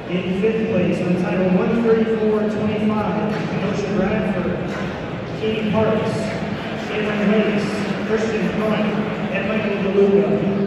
In fifth place, on title 134.25, Kenosha Bradford, Katie Parks, Caitlin Lakes, Christian Crump, and Michael DeLuca.